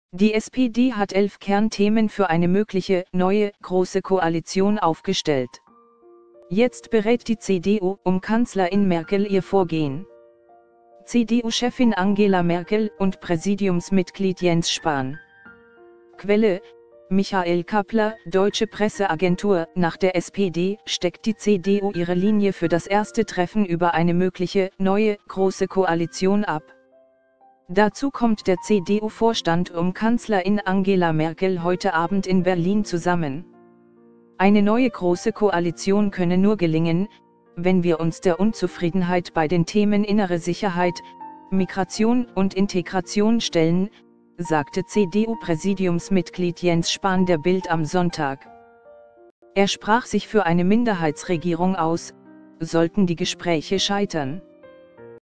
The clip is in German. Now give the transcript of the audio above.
Die SPD hat 11 Kernthemen für eine mögliche, neue, große Koalition aufgestellt. Jetzt berät die CDU um Kanzlerin Merkel ihr Vorgehen. CDU-Chefin Angela Merkel und Präsidiumsmitglied Jens Spahn. Quelle: Michael Kappler, Deutsche Presseagentur. Nach der SPD steckt die CDU ihre Linie für das erste Treffen über eine mögliche, neue, große Koalition ab. Dazu kommt der CDU-Vorstand um Kanzlerin Angela Merkel heute Abend in Berlin zusammen. Eine neue große Koalition könne nur gelingen, wenn wir uns der Unzufriedenheit bei den Themen innere Sicherheit, Migration und Integration stellen, sagte CDU-Präsidiumsmitglied Jens Spahn der Bild am Sonntag. Er sprach sich für eine Minderheitsregierung aus, sollten die Gespräche scheitern.